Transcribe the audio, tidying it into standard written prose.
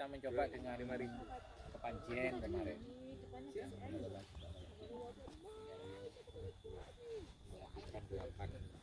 kita mencoba dengan 5.000 kepancian kemarin. Melakukan 8